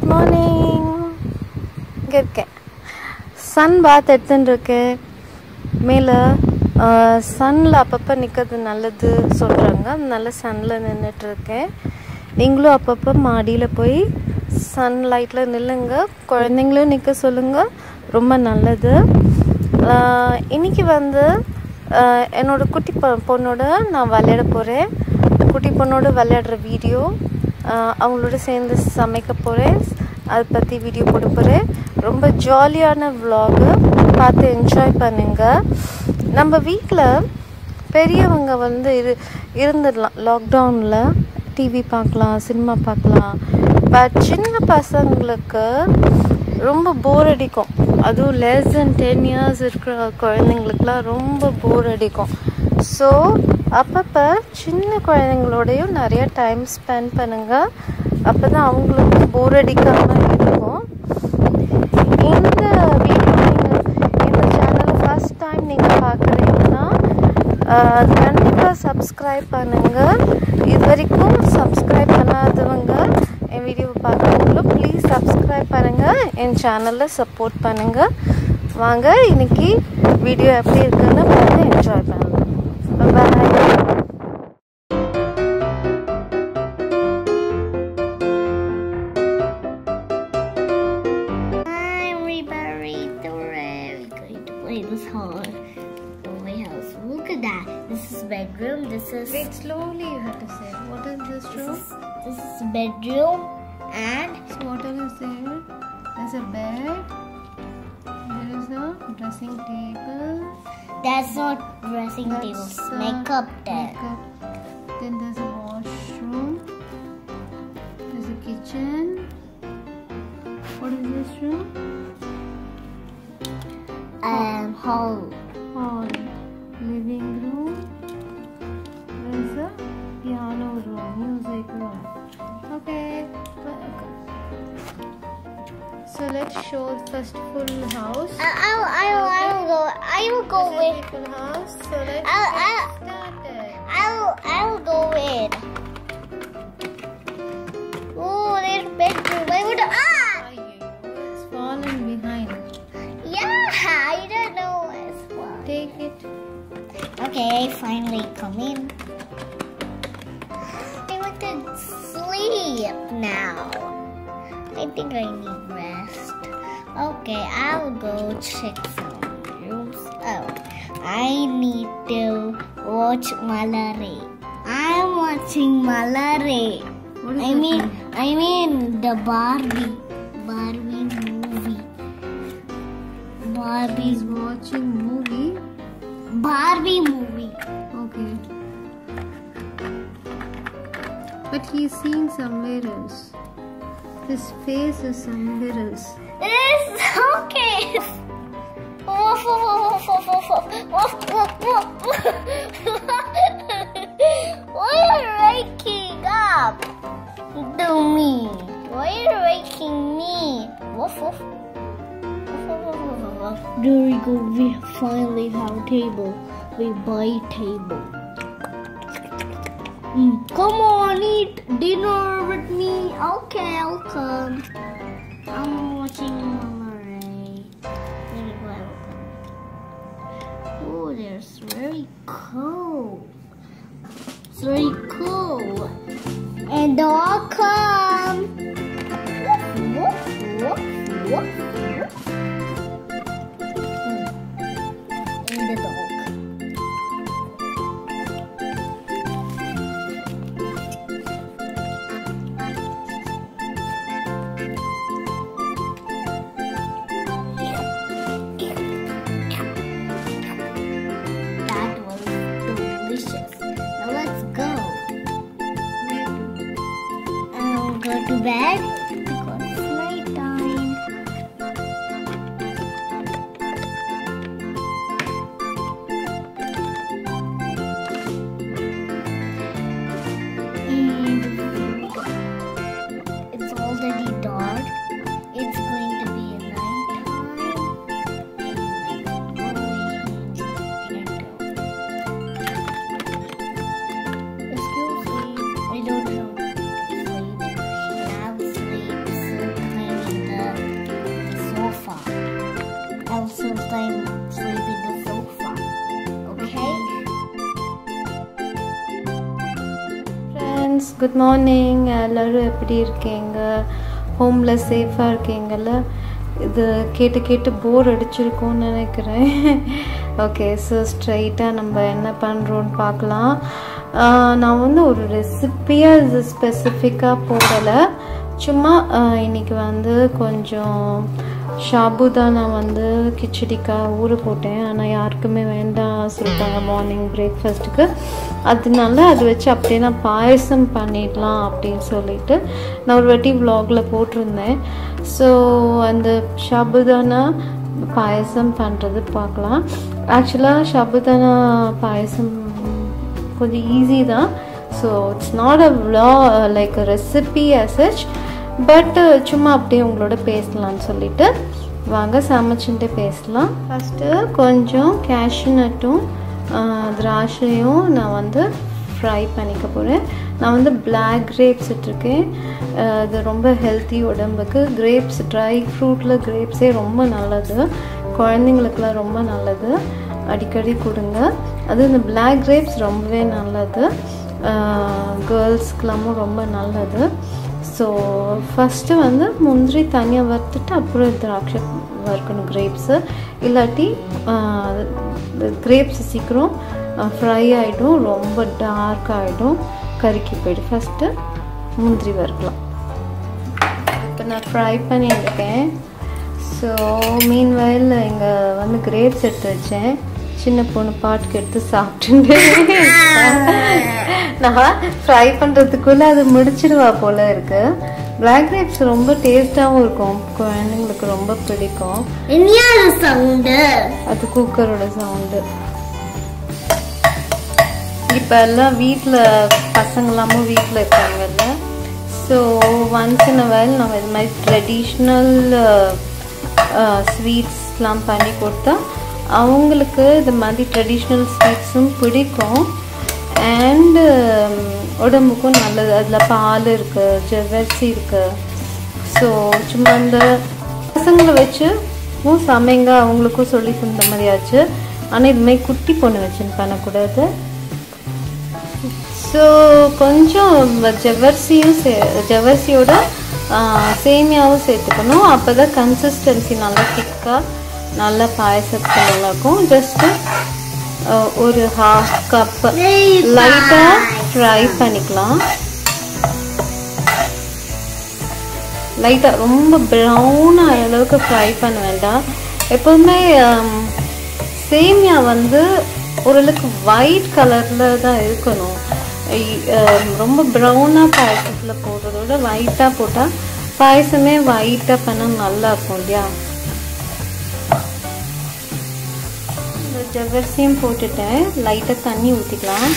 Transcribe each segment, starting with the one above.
Morning. இங்கே இருக்கேன். Sun பாத் எடுத்துன்னு இருக்கேன். மேலே சன்னில் அப்பப்போ நிற்கிறது நல்லது சொல்கிறாங்க. நல்ல சன்னில் நின்றுட்டுருக்கேன். நீங்களும் அப்பப்போ மாடியில் போய் சன்லைட்டில் நில்லுங்க. குழந்தைங்களும் நிற்க சொல்லுங்கள், ரொம்ப நல்லது. இன்றைக்கி என்னோடய குட்டி பொண்ணோட நான் விளையாட போகிறேன். குட்டி பொண்ணோட விளையாடுற வீடியோ, அவங்களோட சேர்ந்து சமைக்க போகிறேன். அதை பற்றி வீடியோ போட போகிறேன். ரொம்ப ஜாலியான விலாகு, பார்த்து என்ஜாய் பண்ணுங்கள். நம்ம வீட்டில் பெரியவங்க இருந்துடலாம். லாக்டவுனில் டிவி பார்க்கலாம், சினிமா பார்க்கலாம். பட் சின்ன பசங்களுக்கு ரொம்ப போர் அடிக்கும். அதுவும் லெஸ் தென் 10 years இருக்கிற குழந்தைங்களுக்குலாம் ரொம்ப போர் அடிக்கும். ஸோ அப்பப்போ சின்ன குழந்தைங்களோடையும் நிறைய டைம் ஸ்பெண்ட் பண்ணுங்கள். அப்போ தான் அவங்களுக்கும் போர் அடிக்காமல் இருக்கும். இந்த வீடியோ இந்த சேனலை ஃபஸ்ட் டைம் நீங்கள் பார்க்குறீங்கன்னா கண்டிப்பாக சப்ஸ்கிரைப் பண்ணுங்கள். இது வரைக்கும் சப்ஸ்கிரைப் பண்ணாதவங்க என் வீடியோவை பார்க்குறவங்களும் ப்ளீஸ் சப்ஸ்கிரைப் பண்ணுங்கள். என் சேனலில் சப்போர்ட் பண்ணுங்கள். வாங்க இன்றைக்கி வீடியோ எப்படி இருக்குன்னு பார்த்து என்ஜாய் பண்ணலாம். Bye. Look at that. This is bedroom. This is. Wait, slowly you have to say. What is this room? This is bedroom, and so what else is there? There's a bed. There is a dressing table. That's not dressing table. Makeup there. Makeup. Then there's a washroom. There's a kitchen. What is this room? Hall. Hall. Living room. There's a piano room, music room. Okay. So let's show first full house. I will go with. Full house. So let's get started. I will go with. Oh, there's bedroom. I would. It's fallen behind. Yeah, I don't know. It's fallen. Take it. Okay, finally come in. I want to sleep now. I think I need rest. Okay, I'll go check some rooms. Oh, I need to watch Malari. I'm watching Malari. I mean the Barbie movie. Barbie's watching movie. Barbie movie. Okay. But he's seeing somewhere else. His face is somewhere else. It's okay. Why are you waking up? Do me. Why are you waking me? There we go. We finally have a table. We buy table. Come on, eat dinner with me. Okay, I'll come. I'm watching Malari. Oh, there's very cool. It's very cool. And dog come. Woof, woof, woof, woof. And the dog. To bed because it's night time. And it's already dark. It's going to be a night time. Excuse me, I don't have sleep. Friends, good morning. எல்லோரும் எப்படி இருக்கீங்க? ஹோமில் சேஃபாக இருக்கீங்கள? இது கேட்டு போர் அடிச்சிருக்கோன்னு நினைக்கிறேன். Okay, so ஸ்ட்ரைட்டாக நம்ம என்ன பண்ணுறோன்னு பார்க்கலாம். நான் வந்து ஒரு ரெசிப்பியாக இது ஸ்பெசிஃபிக்காக போடலை. சும்மா இன்றைக்கி வந்து கொஞ்சம் ஷாபுதானா வந்து கிச்சடிக்காக ஊற போட்டேன். ஆனால் யாருக்குமே வேண்டாம் சொல்லிட்டாங்க மார்னிங் பிரேக்ஃபாஸ்ட்டுக்கு. அதனால அது வச்சு அப்படியே நான் பாயசம் பண்ணிடலாம் அப்படின்னு சொல்லிட்டு நான் ஒரு வாட்டி விலாகில் போட்டிருந்தேன். ஸோ அந்த ஷாபுதானா பாயசம் பண்ணுறது பார்க்கலாம். ஆக்சுவலாக ஷாபுதானா பாயசம் கொஞ்சம் ஈஸி தான். So it's not a like a recipe as such, but சும்மா அப்படியே உங்களோட பேசலான்னு சொல்லிட்டு வாங்க சமைச்சுட்டு பேசலாம். ஃபஸ்ட்டு கொஞ்சம் கேஷ்யூ நட்டும் திராட்சையும் நான் வந்து ஃப்ரை பண்ணிக்க போகிறேன். நான் வந்து பிளாக் கிரேப்ஸ் இட்டிருக்கேன். இது ரொம்ப ஹெல்த்தி உடம்புக்கு. கிரேப்ஸ், ட்ரை ஃப்ரூட்டில் கிரேப்ஸே ரொம்ப நல்லது, குழந்தைங்களுக்குலாம் ரொம்ப நல்லது, அடிக்கடி கொடுங்க. அது இந்த பிளாக் கிரேப்ஸ் ரொம்பவே நல்லது, கேர்ள்ஸ்க்கெல்லாமும் ரொம்ப நல்லது. ஸோ ஃபஸ்ட்டு வந்து முந்திரி தனியாக வறுத்துட்டு அப்புறம் திராட்சை வறுக்கணும் கிரேப்ஸு. இல்லாட்டி கிரேப்ஸ் சீக்கிரம் ஃப்ரை ஆகிடும், ரொம்ப டார்க் ஆகிடும், கருக்கி போய்டும். ஃபஸ்ட்டு முந்திரி வறுக்கலாம். இப்போ நான் ஃப்ரை பண்ணியிருக்கேன். ஸோ மீன்வயல் இங்கே வந்து கிரேப்ஸ் எடுத்து வச்சேன். சின்ன பொண்ணு பாட்டுக்கு எடுத்து சாப்பிட்டு நான் ஃப்ரை பண்ணுறதுக்குள்ளே அது முடிச்சிடுவா போல இருக்கு. பிளாக் கிரேப்ஸ் ரொம்ப டேஸ்டாகவும் இருக்கும், குழந்தைங்களுக்கு ரொம்ப பிடிக்கும். அது குக்கரோட சவுண்டு. இப்போ எல்லாம் வீட்டில் பசங்களாமும் வீட்டில் இருக்காங்கல்ல. So once in a while நம்ம இது மாதிரி ட்ரெடிஷ்னல் ஸ்வீட்ஸ்லாம் பண்ணி கொடுத்தா அவங்களுக்கு இது மாதிரி ட்ரெடிஷ்னல் ஸ்வீட்ஸும் பிடிக்கும். அண்டு உடம்புக்கும் நல்லது. அதில் பால் இருக்குது, ஜவ்வரிசி இருக்குது. ஸோ சும்மா அந்த பசங்களை வச்சு சமைங்க, அவங்களுக்கும் சொல்லி தந்த மாதிரியாச்சு. ஆனால் இதுமாதிரி குட்டி பொண்ணு வச்சுன்னு பண்ணக்கூடாது. ஸோ கொஞ்சம் ஜவ்வரிசியோட சேமியாவும் சேர்த்துக்கணும். அப்போ தான் கன்சிஸ்டன்சி நல்லா திக்காக நல்லா பாயசத்துக்கு நல்லாயிருக்கும். ஜஸ்ட்டு ஒரு ½ கப் லைட்டாக ஃப்ரை பண்ணிக்கலாம். லைட்டாக ரொம்ப ப்ரௌன் ஆகிற அளவுக்கு ஃப்ரை பண்ண வேண்டாம். எப்போதுமே சேமியா வந்து ஓரளவுக்கு ஒயிட் கலரில் தான் இருக்கணும். ரொம்ப ப்ரௌனாக பாயசத்தில் போடுறதோட ஒயிட்டாக போட்டால் பாயசமே ஒயிட்டாக பண்ணால் நல்லாயிருக்கும் இல்லையா. ஜவ்வரிசியும் போட்டுட்டேன். லைட்டாக தண்ணி ஊற்றிக்கலாம்.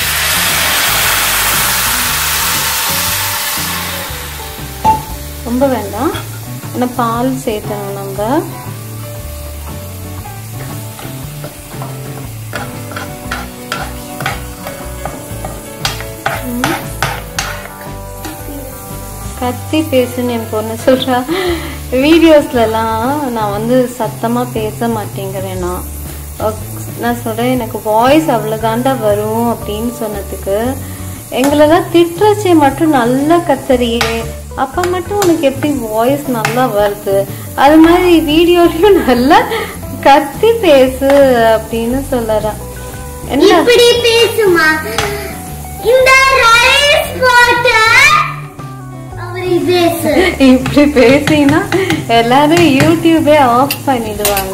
ரொம்ப வேண்டாம், ஏன்னா பால் சேர்த்தணும் நம்ம. கத்தி பேசுன்னு என் பொண்ணு சொல்கிறா. வீடியோஸ்லலாம் நான் வந்து சத்தமாக பேச மாட்டேங்கிறேன்னா நான் சொல்கிறேன், எனக்கு வாய்ஸ் அவ்வளோதாண்டா வரும் அப்படின்னு சொன்னதுக்கு, எங்களை தான் திட்டுறச்சே மட்டும் நல்லா கத்தறியே, அப்போ மட்டும் உனக்கு எப்படி வாய்ஸ் நல்லா வருது, அது மாதிரி வீடியோலையும் நல்லா கத்தி பேசு அப்படின்னு சொல்லறா. இப்படி பேசுமா, இந்த ரைஸ் போட்டு இப்படி பேசினா எல்லாரும் யூடியூபே ஆஃப் பண்ணிடுவாங்க.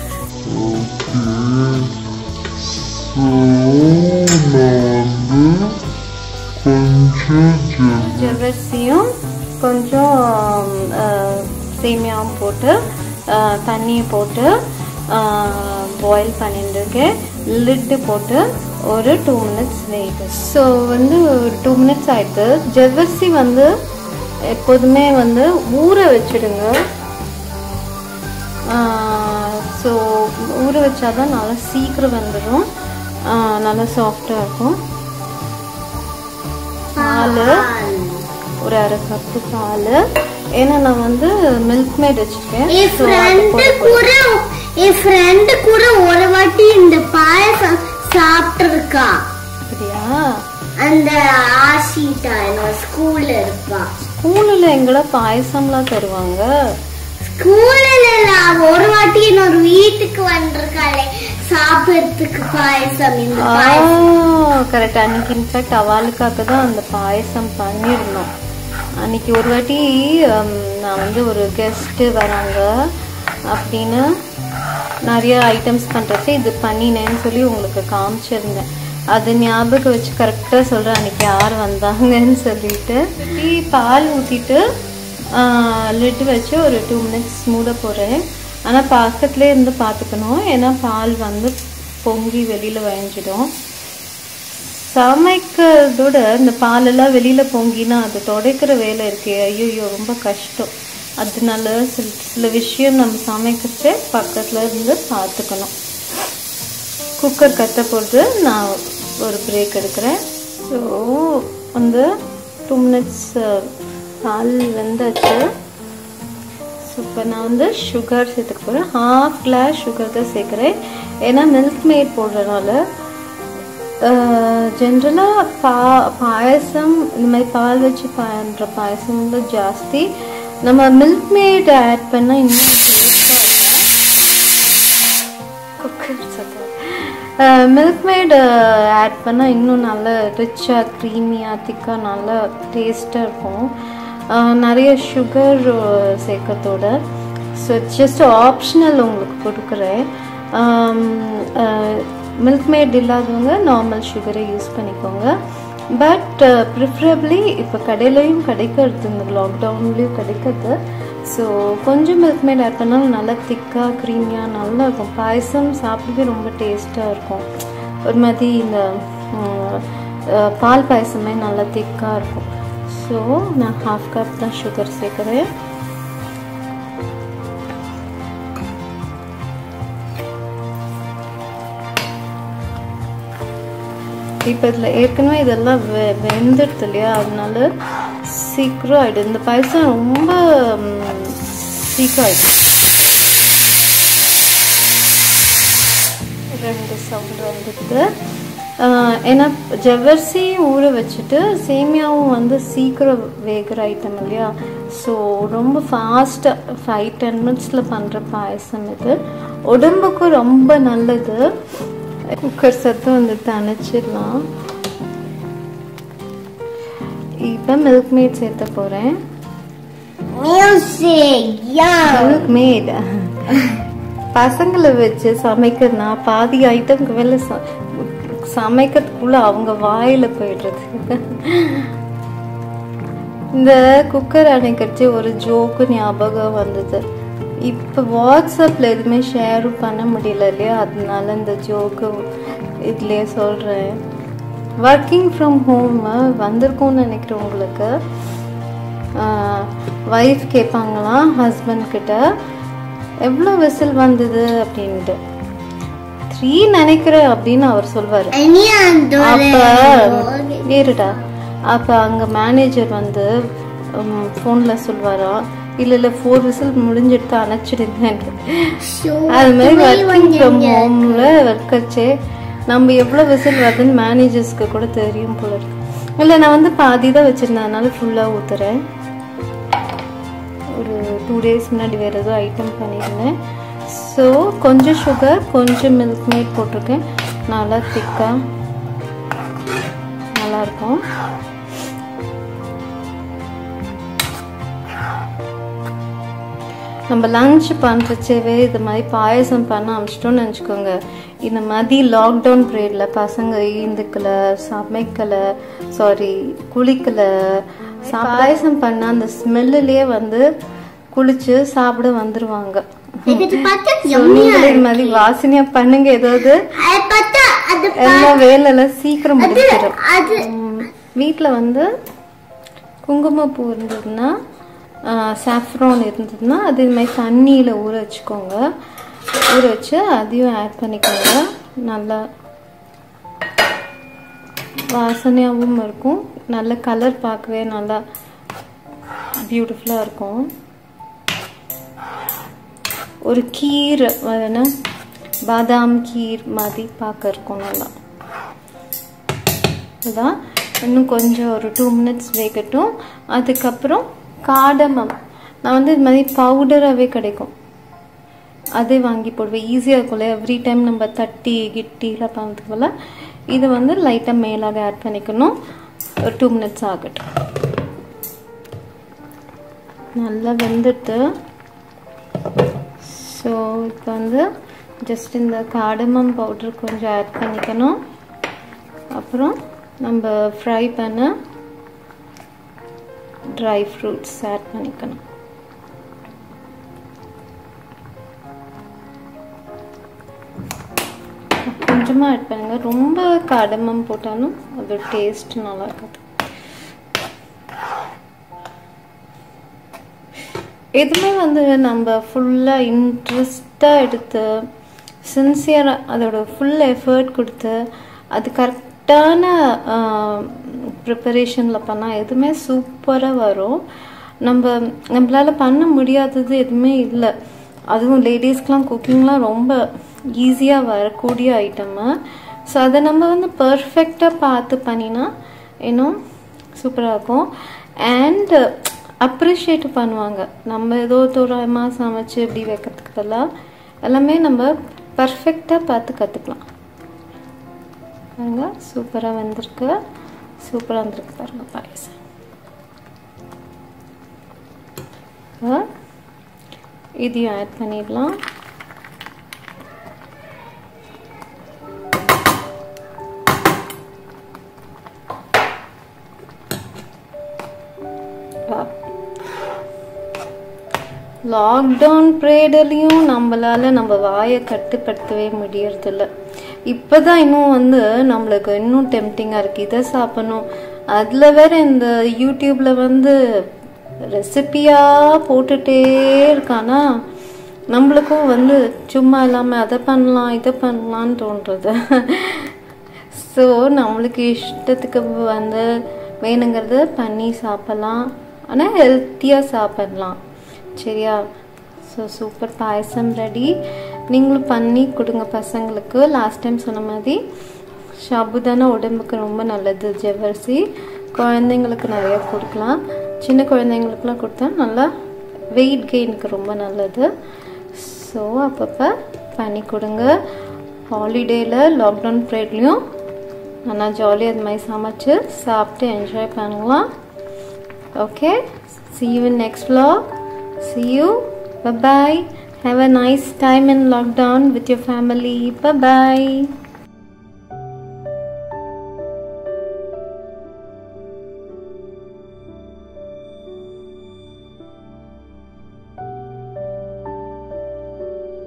ஜவ்வரிசியும் கொஞ்சம் சேமியாவும் போட்டு தண்ணியை போட்டு பாயில் பண்ணிட்டுருக்கேன். லிட்டு போட்டு ஒரு 2 minutes வெயிட். ஸோ வந்து ஒரு 2 minutes ஆயிடுது. ஜவ்வரிசி வந்து எப்போதுமே வந்து ஊற வச்சுடுங்க. ஸோ ஊற வச்சாதான் நல்லா சீக்கிரம் வந்துடும், நல்லா சாஃப்டாக இருக்கும். பால் ஒரு ½ கப்பு பால். ஏன்னா நான் வந்து மில்க் மேட் வச்சிருக்கேன். என் ஃப்ரெண்டு கூட ஒரு வாட்டி இந்த பாயசம் சாப்பிட்டுருக்கா. அப்படியா? அந்த ஆசிட்டா ஸ்கூல்ல இருப்பா. ஸ்கூல்ல எங்கட பாயசம்லாம் தருவாங்க. ஸ்கூல்ல ஒரு வாட்டி இன்னொரு வீட்டுக்கு வந்திருக்காளே சாப்பிடுறதுக்கு பாயசம். இந்த பாயசம் கரெக்ட். அன்னைக்கு இன்ஃபேக்ட் அவளுக்காக தான் அந்த பாயசம் பண்ணிருந்தோம். அன்னைக்கு ஒரு வாட்டி நான் வந்து ஒரு கெஸ்ட் வராங்க அப்படின்னு நிறைய ஐட்டம்ஸ் பண்றப்ப இது பண்ணினேன்னு சொல்லி உங்களுக்கு காமிச்சிருந்தேன். அது ஞாபகம் வச்சு கரெக்டா சொல்றேன் அன்னைக்கு யார் வந்தாங்கன்னு சொல்லிட்டு. பால் ஊத்திட்டு லிட் வச்சு ஒரு 2 minutes மூட போறேன். ஆனா பக்கத்துலேயே இருந்து பார்த்துக்கணும், ஏன்னா பால் வந்து பொங்கி வெளியில வழிஞ்சிடும். சமைக்கிறதோட இந்த பாலெல்லாம் வெளியில பொங்கினா அது துடைக்கிற வேலை இருக்கே, ஐயோ ரொம்ப கஷ்டம். அதனால சில விஷயம் நம்ம சமைக்கிறச்சே பக்கத்துல இருந்து பார்த்துக்கணும். குக்கர் கத்த போது நான் ஒரு பிரேக் எடுக்கிறேன். ஸோ வந்து 2 minutes பால் வெந்தாச்சு. ஸோ இப்போ நான் வந்து சுகர் சேர்த்துக்க போகிறேன். 1/2 glass சுகர் தான் சேர்க்குறேன். ஏன்னா மில்க் மேட் போடுறதுனால ஜென்ரலாக பாயசம் இந்த மாதிரி பால் வச்சு பண்ணுற பாயசம்ல ஜாஸ்தி நம்ம மில்க் மேட் ஆட் பண்ணால் இன்னும் டேஸ்டாக இருக்கும். குக்கர் சத்தம் மில்க் மேட் ஆட் பண்ணால் இன்னும் நல்ல ரிச்சாக க்ரீமியாக திக்காக நல்லா டேஸ்ட்டாக இருக்கும். நிறைய சுகர் சேர்க்கறதோட. ஸோ ஜஸ்ட் ஆப்ஷனல் உங்களுக்கு கொடுக்குறேன். மில்க் மேட் இல்லாதவங்க நார்மல் சுகரை யூஸ் பண்ணிக்கோங்க. பட் ப்ரிஃபரபிளி இப்போ கடையிலையும் கிடைக்கிறது, இந்த லாக்டவுன்லேயும் கிடைக்கிறது. ஸோ கொஞ்சம் மில்க் மேட் ஆட் பண்ணாலும் நல்லா திக்காக க்ரீமியாக நல்லா இருக்கும். பாயசம் சாப்பிடவே ரொம்ப டேஸ்ட்டாக இருக்கும். ஒரு மாதிரி இந்த பால் பாயசமே நல்லா திக்காக இருக்கும். ஸோ நான் 1/2 cup தான் சுகர் சேர்க்குறேன். இப்போ இதில் ஏற்கனவே இதெல்லாம் வெந்துடுது இல்லையா, அதனால சீக்கிரம் ஆகிடும். இந்த பாயசம் ரொம்ப சீக்கிரம் ஆகிடும். 2 சவுண்ட் வந்துடுது. ஏன்னா ஜவ்வரிசி ஊற வச்சுட்டு சேமியாவும் வந்து சீக்கிரம் வேகிற ஐட்டம் இல்லையா. ஸோ ரொம்ப ஃபாஸ்ட்டாக 5-10 minutesல பண்ணுற பாயசம் இது. உடம்புக்கும் ரொம்ப நல்லது. குக்கர் சத்தம் வந்து அணைச்சிடலாம். இப்போ மில்க் மேட் சேர்த்த போகிறேன். மில்க் மேட் பசங்களை வச்சு சமைக்கிறதுனா பாதி ஐட்டம்க்கு வேலை சமைக்கிறதுக்குள்ள அவங்க வாயில போயிடுறது. இந்த குக்கர் அணைக்கடிச்சு ஒரு ஜோக்கு ஞாபகம் வந்தது. இப்போ வாட்ஸ்அப்ல எதுவுமே ஷேரும் பண்ண முடியல இல்லையா, அதனால இந்த ஜோக்கு இதுலயே சொல்றேன். ஒர்க்கிங் ஃப்ரம் ஹோம் வந்திருக்கும்னு நினைக்கிறேன். உங்களுக்கு வைஃப் கேட்பாங்களாம் ஹஸ்பண்ட் கிட்ட எவ்வளோ விசில் வந்தது அப்படின்ட்டு. 3 நினைக்கிறேன் அப்படின்னு அவர் சொல்வாரு. அப்ப ஏறுடா, அப்ப அங்க மேனேஜர் வந்து போன்ல சொல்வாரா, இல்ல 4 விசில் முடிஞ்சிட்டு அணைச்சிடுங்க. அது மாதிரி ஒர்க்கிங் ஃப்ரம் ஹோம்ல ஒர்க்கச்சே நம்ம எவ்வளவு விசில் வருதுன்னு மேனேஜர்ஸ்க்கு கூட தெரியும் போல இருக்கு. இல்ல நான் வந்து பாதி தான் வச்சிருந்தேன், அதனால ஃபுல்லா ஊத்துறேன். ஒரு 2 days முன்னாடி வேற ஏதோ ஐட்டம் பண்ணியிருந்தேன். ஸோ கொஞ்சம் சுகர் கொஞ்சம் மில்க் மேட் போட்டிருக்கேன். நல்லா திக்கா நல்லாயிருக்கும். நம்ம லஞ்ச் பண்ணுறச்சேவே இது மாதிரி பாயசம் பண்ண ஆரம்பிச்சிட்டோம்னு நினச்சிக்கோங்க. இந்த மாதிரி லாக்டவுன் பீரியடில் பசங்க ஈந்துக்கலை, சமைக்கலை, குளிக்கலை, பாயசம் பண்ண அந்த ஸ்மெல்லுலேயே வந்து குளிச்சு சாப்பிட வந்துருவாங்க. மாதிரி வாசனையா பண்ணுங்க. ஏதாவது எல்லா வேலையெல்லாம் சீக்கிரம் முடிச்சிடும். வீட்டுல வந்து குங்குமப்பூ இருந்ததுன்னா, சாஃப்ரான் இருந்ததுன்னா அது இது மாதிரி தண்ணியில ஊற வச்சுக்கோங்க. ஊற வச்சு அதையும் ஆட் பண்ணிக்கோங்க. நல்லா வாசனையாகவும் இருக்கும். நல்ல கலர் பார்க்கவே நல்லா பியூட்டிஃபுல்லா இருக்கும். ஒரு கீர் பாதாம் கீர் மாதிரி பார்க்க இருக்கும் நல்லா. இதான் இன்னும் கொஞ்சம் ஒரு 2 minutes வேகட்டும். அதுக்கப்புறம் காடமம் நான் வந்து இது மாதிரி பவுடராகவே கிடைக்கும், அதே வாங்கி போடுவேன். ஈஸியாக இருக்கும்ல, எவ்ரி டைம் நம்ம தட்டி கிட்டிலாம் பண்ணுறது போல். இது வந்து லைட்டாக மேலாக ஆட் பண்ணிக்கணும். ஒரு 2 minutes ஆகட்டும். நல்லா வெந்துட்டு ஸோ இப்போ வந்து ஜஸ்ட் இந்த காடமம் பவுடர் கொஞ்சம் ஆட் பண்ணிக்கணும். அப்புறம் நம்ம ஃப்ரை பண்ண ட்ரை ஃப்ரூட்ஸ் ஆட் பண்ணிக்கணும். கொஞ்சமாக ஆட் பண்ணுங்க, ரொம்ப காடமம் போட்டாலும் அது டேஸ்ட் நல்லா இருக்காது. எதுவுமே வந்து நம்ம ஃபுல்லாக இன்ட்ரெஸ்டாக எடுத்து சின்சியராக அதோட ஃபுல் எஃபர்ட் கொடுத்து அது கரெக்டான ப்ரிப்பரேஷனில் பண்ணால் எதுவுமே சூப்பராக வரும். நம்மளால் பண்ண முடியாதது எதுவுமே இல்லை. அதுவும் லேடிஸ்க்கெலாம் குக்கிங்லாம் ரொம்ப ஈஸியாக வரக்கூடிய ஐட்டமு. ஸோ அதை நம்ம வந்து பர்ஃபெக்டாக பார்த்து பண்ணினா இன்னும் சூப்பராக இருக்கும். அண்ட் அப்ரிஷியேட் பண்ணுவாங்க. நம்ம ஏதோ தோராயமாக சமைச்சு இப்படி வைக்கிறதுக்கு பதிலாக எல்லாமே நம்ம பர்ஃபெக்டாக பார்த்து கற்றுக்கலாம். பாருங்க சூப்பராக வந்திருக்கு, சூப்பராக வந்திருக்கு பாருங்க பாயசம். இதையும் ஆட் பண்ணிடலாம். லாக்டவுன் பீரியட்லையும் நம்மளால நம்ம வாயை கட்டுப்படுத்தவே முடியறதில்ல. இப்போதான் இன்னும் வந்து நம்மளுக்கு இன்னும் டெம்டிங்காக இருக்குது, இதை சாப்பிடணும். அதில் வேற இந்த யூடியூப்ல வந்து ரெசிபியாக போட்டுட்டே இருக்கானா, நம்மளுக்கும் வந்து சும்மா இல்லாமல் அதை பண்ணலாம் இதை பண்ணலான்னு தோன்றது. ஸோ நம்மளுக்கு இஷ்டத்துக்கு வந்து வேணுங்கிறத பண்ணி சாப்பிடலாம், ஆனால் ஹெல்த்தியாக சாப்பிடலாம். சரியா? So super payasam ready. நீங்களும் பண்ணி கொடுங்க பசங்களுக்கு. லாஸ்ட் டைம் சொன்ன மாதிரி சாபுதானா உடம்புக்கு ரொம்ப நல்லது. ஜவ்வரிசி குழந்தைங்களுக்கு நிறையா கொடுக்கலாம். சின்ன குழந்தைங்களுக்குலாம் கொடுத்தா நல்லா வெயிட் கெயினுக்கு ரொம்ப நல்லது. ஸோ அப்பப்போ பண்ணி கொடுங்க. ஹாலிடேயில் லாக்டவுன் பீரியட்லேயும் நல்லா ஜாலியாக அது மாதிரி சமைச்சு சாப்பிட்டு என்ஜாய் பண்ணலாம். Okay, see you in next vlog. See you. Bye bye. Have a nice time in lockdown with your family. Bye bye.